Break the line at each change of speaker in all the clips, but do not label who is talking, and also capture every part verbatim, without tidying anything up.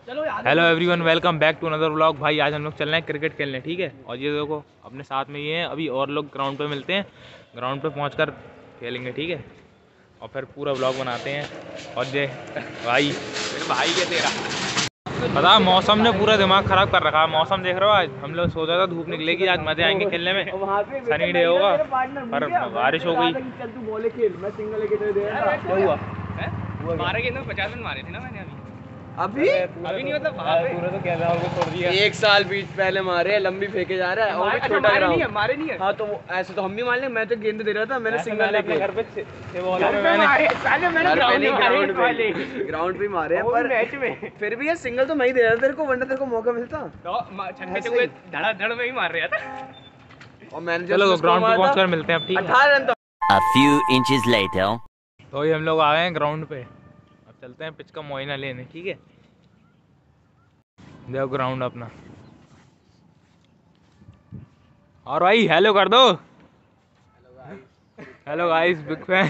Hello everyone, welcome back to another vlog. भाई आज हम लोग चल रहे हैं क्रिकेट खेलने, ठीक है। और ये देखो अपने साथ में ये हैं, अभी और लोग ग्राउंड पे मिलते हैं, ग्राउंड पे पहुंचकर खेलेंगे, ठीक है। और फिर पूरा व्लॉग बनाते हैं। और ये भाई मेरे भाई के तेरा पता, मौसम ने पूरा दिमाग ख़राब कर रखा है। मौसम देख रहे हो, आज हम लोग सोचा था धूप निकलेगी, आज मज़े आएंगे खेलने में, सनी डे होगा, पर बारिश हो गई। क्या हुआ?
मारे गेंद में पचास रन मारे थे ना मैंने अभी
अभी
अभी नहीं मतलब वहाँ पे
पूरा तो क्या था, छोड़ दिया।
एक साल बीच पहले मारे, लंबी फेंके जा रहा है और
अच्छा,
छोटा
मारे
ग्राउंड
नहीं है, मारे नहीं है।
हाँ तो वो ऐसे तो हम भी मान लें, मैं तो गेंद दे रहा था, मैंने सिंगल लेके
घर पे थे बॉल
घर पे
मैंने
मारे, साले मैंने ग्राउंड में मारे
ग्राउंड
वाले
पे ग्राउंड पे मारे हैं,
और
पर
मैच में
फिर भी ये सिंगल तो मैं ही दे रहा था तेरे को, वरना तेरे को मौका मिलता।
तो छक्के चौके धड़ा धड़ में ही मार रहा था।
और मैंने
चलो ग्राउंड पे पहुंचकर मिलते हैं अब, ठीक है।
अठारह run.
A few inches later.
तो ये हम लोग आ गए हैं ग्राउंड पे, अब चलते हैं पिच का मुआयना लेने, ठीक है। देखो ग्राउंड अपना। और भाई हेलो कर दो। Hello guys, big fan.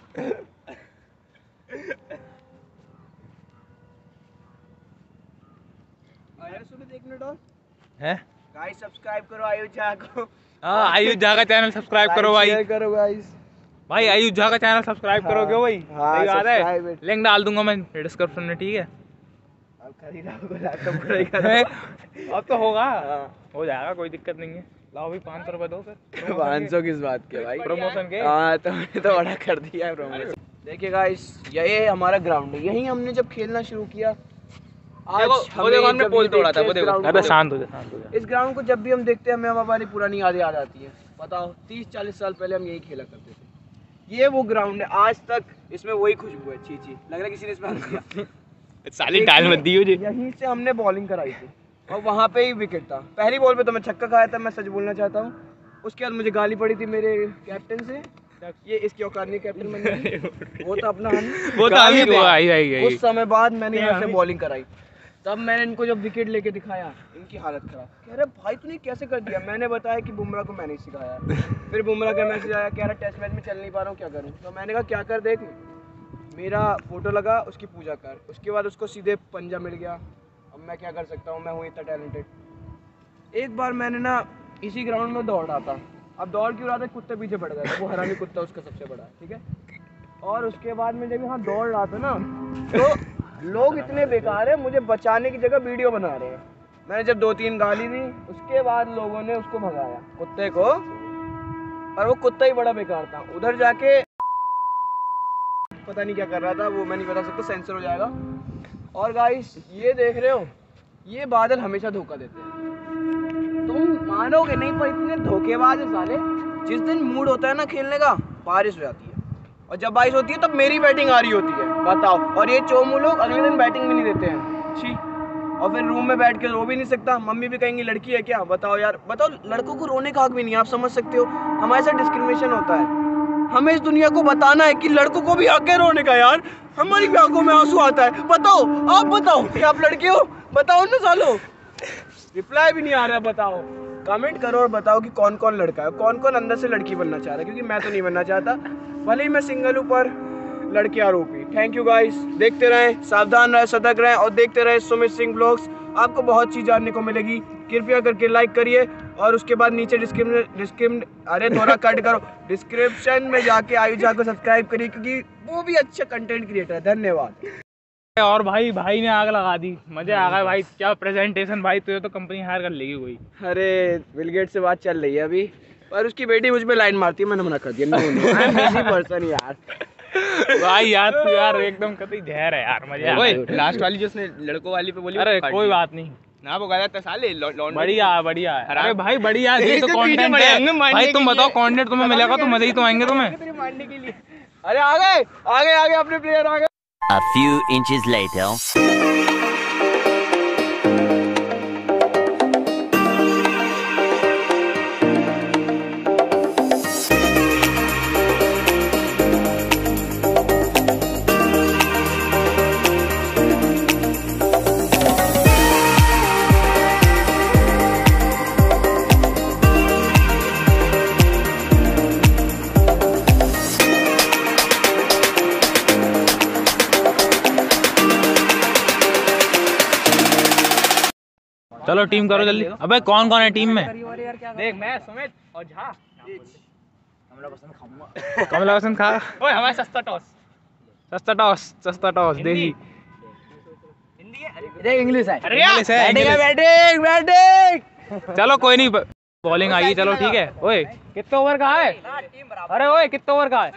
है
गाइस सब्सक्राइब करो आयुष झा को।
हाँ, आयुष झा का चैनल सब्सक्राइब करो भाई।
शेयर करो गाइस।
भाई आयुष झा का चैनल सब्सक्राइब करो क्यों भाई?
हाँ,
सही बात है,
subscribe।
लिंक डाल दूंगा मैं डिस्क्रिप्शन में, ठीक है।
अब खरीदा होगा लैपटॉप खरीदा।
अब तो होगा,
हाँ।
हो जाएगा, कोई दिक्कत नहीं है। लाओ भाई पाँच सौ रुपये दो फिर।
पाँच सौ किस बात के भाई?
प्रमोशन के।
हाँ तुमने तो बड़ा कर दिया है प्रमोशन। देखिए गाइस, ये हमारा ग्राउंड है, यही हमने जब खेलना शुरू किया। आज
देखो, वो देखो हमने पोल तोड़ा था, वो देखो।
अबे शांत हो जा, शांत हो जा।
इस ग्राउंड को जब भी हम देखते हैं, हमें हमारी पुरानी यादें याद आती है। बताओ तीस चालीस साल पहले हम यही खेला करते थे। ये वो ग्राउंड है, आज तक इसमें वही खुशबू है। छी छी, लग रहा है किसी ने इसमें हाथ दिया।
साली टाइल मत दियो जी।
यहीं से हमने बॉलिंग कराई थी और वहाँ पे ही विकेट था। पहली बॉल पे तो मैं छक्का खाया था, मैं सच बोलना चाहता हूँ। उसके बाद मुझे गाली पड़ी थी मेरे कैप्टन से, ये इसकी औकात नहीं कैप्टन बनने की। वो तो अपना हम
वो तो अभी वो आई आई गई।
उस समय बाद मैंने यहाँ से बॉलिंग कराई, तब मैंने इनको जब विकेट लेके दिखाया, इनकी हालत खराब। कह रहे भाई तूने कैसे कर दिया? मैंने बताया कि बुमराह को मैंने ही सिखाया। फिर बुमराह का मैसेज आया, कह रहा टेस्ट मैच में चल नहीं पा रहा हूँ, क्या करूँ? तो मैंने कहा क्या कर, देख मेरा फोटो लगा, उसकी पूजा कर। उसके बाद उसको सीधे पंजा मिल गया। अब मैं क्या कर सकता हूँ, मैं हूँ इतना टैलेंटेड। एक बार मैंने ना इसी ग्राउंड में दौड़ रहा था। अब दौड़ क्यों रहा था? कुत्ते पीछे पड़ गया था, वो हरामी कुत्ता उसका सबसे बड़ा, ठीक है। और उसके बाद में जब यहाँ दौड़ रहा था ना, तो लोग इतने बेकार है, मुझे बचाने की जगह वीडियो बना रहे हैं। मैंने जब दो तीन गाली दी, उसके बाद लोगों ने उसको भगाया, कुत्ते को। और वो कुत्ता ही बड़ा बेकार था। उधर जाके पता नहीं क्या कर रहा था, वो मैं नहीं बता सकता, सेंसर हो जाएगा। और गाइस ये देख रहे हो, ये बादल हमेशा धोखा देते हैं, तुम मानोगे नहीं, पर इतने धोखेबाज है साले। जिस दिन मूड होता है ना खेलने का, बारिश हो जाती है, और जब बारिश होती है तब मेरी बैटिंग आ रही होती है, बताओ। और ये चोमू लोग अगले दिन बैटिंग भी नहीं देते हैं, छी। और फिर रूम में बैठ के रो भी नहीं सकता, मम्मी भी कहेंगी लड़की है क्या? बताओ यार, बताओ, लड़कों को रोने का हक भी नहीं है, आप समझ सकते हो। हमारे साथ डिस्क्रिमिनेशन होता है। हमें इस दुनिया को बताना है कि लड़कों को भी हक है रोने का यार। हमारी भी आंखों में आंसू आता है। बताओ, आप बताओ कि आप लड़के हो? बताओ ना सालो, रिप्लाई भी नहीं आ रहा। बताओ, कमेंट करो और बताओ कि कौन कौन लड़का है, कौन कौन अंदर से लड़की बनना चाह रहा है, क्योंकि मैं तो नहीं बनना चाहता। भले ही मैं सिंगल हूँ, पर लड़के आरोपी। थैंक यू गाइस, देखते रहें, सावधान रहें, सतर्क रहें और देखते रहें सुमित सिंह ब्लॉग्स। आपको बहुत चीज़ जानने को मिलेगी। कृपया करके लाइक करिए और उसके बाद नीचे डिस्क्रिप्शन डिस्क्रिप्शन अरे थोड़ा कट करो, डिस्क्रिप्शन में जाके आयुष झा को सब्सक्राइब करिए, क्योंकि वो भी अच्छा कंटेंट क्रिएटर है। धन्यवाद।
और भाई भाई ने आग लगा दी, मजे आ गए भाई। क्या प्रेजेंटेशन भाई, तुझे तो कंपनी हायर कर लेगी कोई।
अरे बिल गेट से बात चल रही है अभी, पर उसकी बेटी मुझ पे लाइन मारती है, मैंने मना कर दिया। No no, I am busy person यार।
भाई यार तू यार एकदम कतई जहर है यार, मजे आ गए।
लास्ट वाली जो उसने लड़कों वाली पे बोली,
अरे कोई बात नहीं
ना, वो गया था साले।
बढ़िया बढ़िया। अरे भाई बढ़िया, ये तो कंटेंट है भाई। तुम बताओ, कंटेंट तुम्हें मिलेगा तो मजे ही तो आएंगे तुम्हें।
मारने के लिए अरे आ गए आ गए आ गए अपने प्लेयर आ गए।
A few inches later.
चलो टीम करो जल्दी। अबे कौन कौन है टीम में?
देख मैं सुमित और झा।
कमला पसंद खा।
ओए हमारा सस्ता टॉस।
सस्ता टॉस, सस्ता टॉस
हिंदी?
देसी।
हिंदी है? अरे
देख इंग्लिश है।
अरे यार
इंग्लिश है, इंग्लिश।
Batting batting.
चलो कोई नहीं, बॉलिंग आई है, चलो ठीक है। ओए कितने ओवर का है? अरे ओए कितने ओवर का है?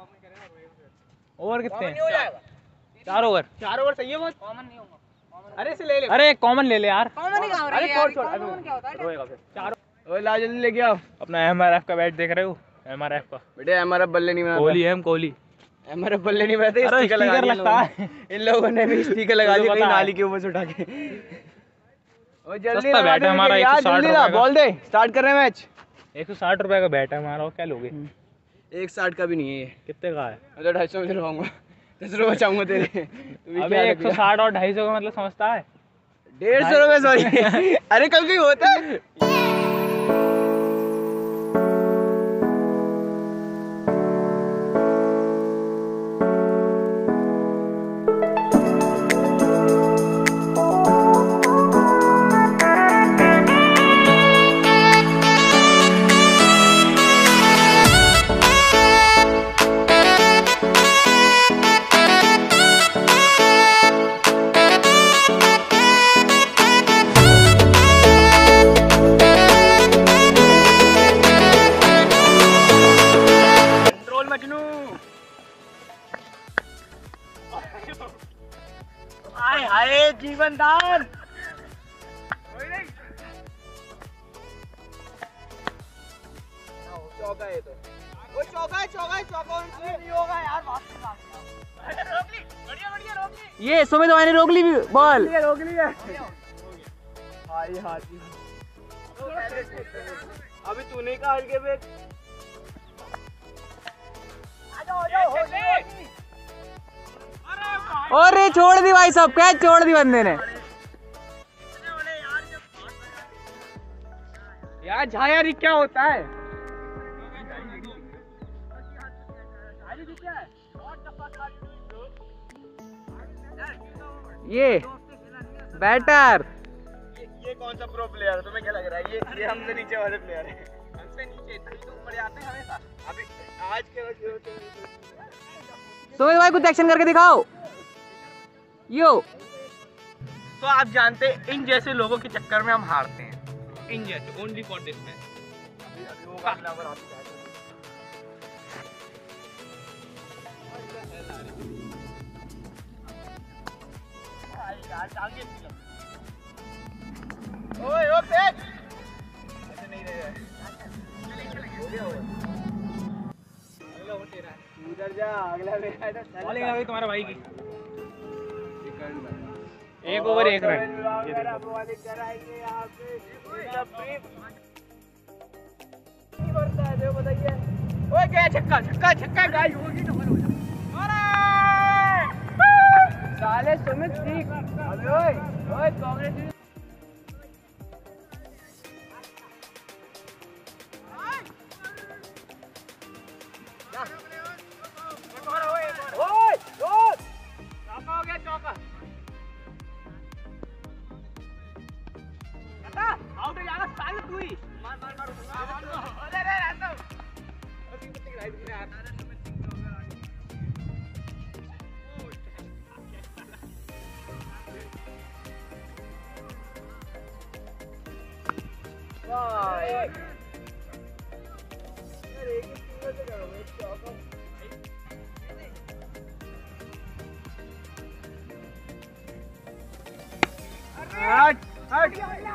ओवर कितने हैं? चार ओवर।
चार ओवर सही है बहुत। कॉमन नहीं होगा। अरे इसे ले ले।
अरे कॉमन ले ले यार।
अरे छोड़ छोड़ अभी क्या होता है? रोएगा फिर। चार।
ओए ला जल्दी लेके आओ।
अपना एमआरएफ का बैट देख रहे हो? एमआरएफ का।
बेटे हमारा बल्ले नहीं बनाता।
कोहली है, हम कोहली।
हमारा बल्ले नहीं बनाते।
अरे
स्टिकर लगा
स्टिकर
दिया
लगता है।
इन लोगों ने भी स्टिकर लगा
तुझे
दिया कहीं
पता है।
नाली के ऊपर से उठा के। ओए जल्दी
सस्ता
लगा
बैट
दे
है हमारा,
विकेट
एक सौ
यार,
साठ
जल्दी ला,
रुपए का।
बॉल दे, स्टार्ट कर रहे हैं मैच।
एक सौ साठ रुपए का बैट है हमारा, और क्या लोगे?
एक साठ का भी नहीं है ये।
कितने का है?
मैं तो ढाई सौ में दिलवाऊंगा, दस रुपए बचाऊंगा तेरे। तू भी
अबे
क्या
एक सौ साठ और ढाई सौ का मतलब समझता है?
डेढ़ सौ रुपए सॉरी। अरे कल कोई होता है। हाय हाय जीवन दान। चौका है तो वो चौका है, चौका है, चौका नहीं होगा यार।
रोक ली, बढ़िया बढ़िया रोक ली।
ये सुमित भाई ने रोक ली बॉल, रोक ली है। हाय हाथी अभी तूने कहा हल्के पे। अरे छोड़ दी भाई साहब, कैच छोड़ दी बंदे ने यार। झाया री क्या होता है? ये बैटर,
ये ये कौन सा प्रो प्लेयर है? तुम्हें क्या लग रहा है? ये ये हमसे नीचे वाले प्लेयर है। हमसे नीचे तभी तो ऊपर आते हैं हमेशा। अभी आज के
सुमित भाई कुछ एक्शन करके दिखाओ। यो
तो आप जानते हैं इन जैसे लोगों के चक्कर में हम हारते हैं। इन जैसे ओनली फॉर दिस मैच। ओए ओ पेट ऐसे नहीं रहे। हो गया हो अगला वो तेरा है।
उधर जा, अगला मेरा है तो
बॉलिंग आ गई तुम्हारे भाई की। एक ओवर एक रन।
बॉलिंग कराएंगे यहाँ पे। नहीं बढ़ता है देखो, बताइए।
ओए गया छक्का छक्का छक्का गाइस होगी तो हो जा।
साले सुमित ठीक। अबे ओए ओए कांग्रेस।
ओए ओए चौका हो गया चौका। हटा आउट हो जाएगा साले तू ही। मार मार मार। अरे रे रहता हूं। अरे कितनी राइट में आ रहा है।
हट हट।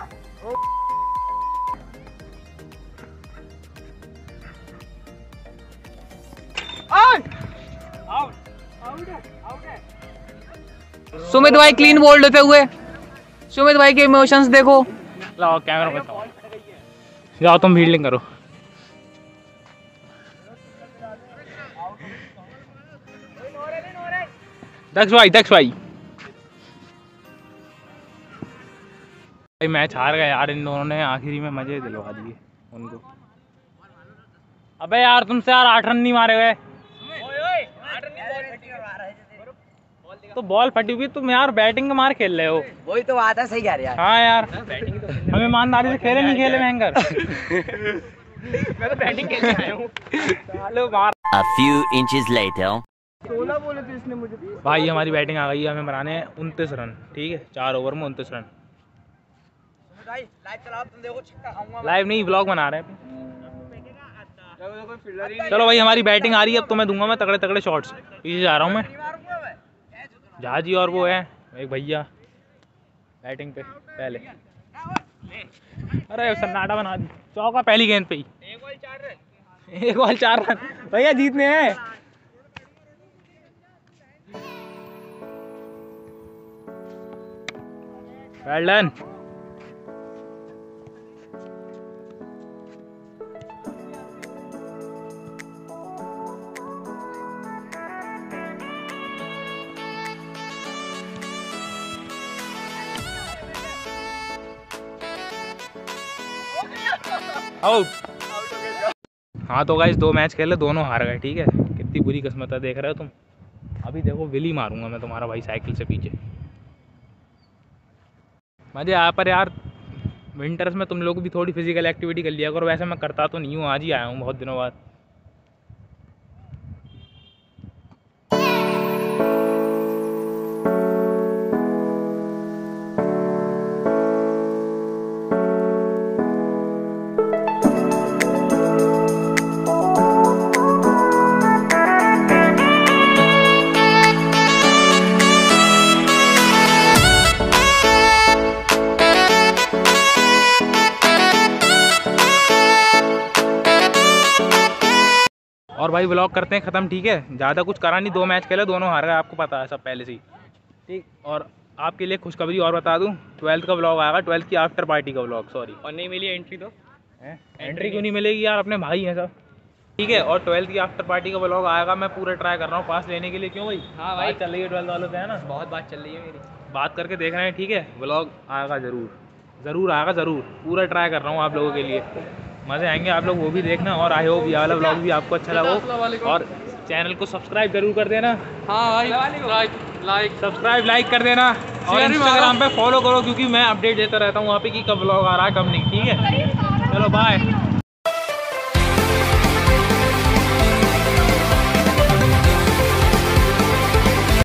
सुमित भाई क्लीन बोल्ड होते हुए, सुमित भाई के इमोशंस देखो।
लाओ कैमरा बताओ, जाओ तुम फील्डिंग करो। दक्ष भाई दक्ष भाई भाई मैच हार गए यार। इन दोनों ने आखिरी में मजे दिलवा दिए उनको। अबे यार तुमसे यार आठ रन नहीं मारे गए।
ओए ओए आठ रन नहीं बॉल फटी मार रहा है। बॉल दिखा
तो बॉल फटी हुई, तुम यार बैटिंग के मार खेल रहे हो।
वही तो बात है, सही कह रहे हैं।
हाँ यार, हम ईमानदारी से खेले नहीं खेले भयंकर।
मैं तो बैटिंग खेलने आया हूँ।
चलो मार।
A few inches later.
सोलह बोले थे इसने मुझे।
भाई हमारी बैटिंग आ गई है, हमें बनाने हैं उनतीस रन, ठीक है, चार ओवर में उनतीस रन।
लाइव चलाओ, तुम देखो छक्का खाऊंगा।
लाइव नहीं, ब्लॉग बना रहे हैं। चलो भाई हमारी बैटिंग आ रही है, अब तो मैं दूंगा मैं तगड़े तगड़े शॉट्स। पीछे जा रहा हूँ मैं, जहाजी और वो है एक भैया बैटिंग पे पहले। अरे सन्नाटा बना दी, चौका पहली गेंद पे ही। एक बॉल चार रन, एक बॉल चार रन भैया जीतने हैं। Well done. आउट। हाँ तो गाइस दो मैच खेले, दोनों हार गए, ठीक है। कितनी बुरी किस्मत है, देख रहे हो तुम। अभी देखो विली मारूंगा मैं तुम्हारा भाई साइकिल से पीछे। मजे आया पर यार, विंटर्स में तुम लोग भी थोड़ी फिजिकल एक्टिविटी कर लिया करो। वैसे मैं करता तो नहीं हूँ, आज ही आया हूँ बहुत दिनों बाद। और भाई व्लॉग करते हैं ख़त्म, ठीक है। ज़्यादा कुछ करा नहीं, दो मैच खेले, दोनों हार गए, आपको पता है सब पहले से ही, ठीक। और आपके लिए खुशखबरी और बता दूं, ट्वेल्थ का व्लॉग आएगा, ट्वेल्थ की आफ्टर पार्टी का व्लॉग। सॉरी,
और नहीं मिली एंट्री तो
है एंट्री क्यों नहीं मिलेगी यार, अपने भाई हैं सब, ठीक है। और ट्वेल्थ की आफ्टर पार्टी का व्लॉग आएगा, मैं पूरा ट्राई कर रहा हूँ पास लेने के लिए। क्यों भाई?
हाँ भाई,
बात चल रही है ट्वेल्थ वालों से, है ना,
बहुत बात चल रही है मेरी।
बात करके देख रहे हैं, ठीक है। व्लॉग आएगा ज़रूर, ज़रूर आएगा, ज़रूर पूरा ट्राई कर रहा हूँ आप लोगों के लिए। मज़े आएंगे, आप लोग वो भी देखना। और आई होप ये वाला व्लॉग भी आपको अच्छा लगा। और चैनल को सब्सक्राइब जरूर कर देना।
हाँ भाई, लाइक लाइक
सब्सक्राइब लाइक कर देना। और इंस्टाग्राम पे फॉलो करो, क्योंकि मैं अपडेट देता रहता हूँ वहाँ पे कि कब व्लॉग आ रहा है कब नहीं, ठीक है। चलो बाय।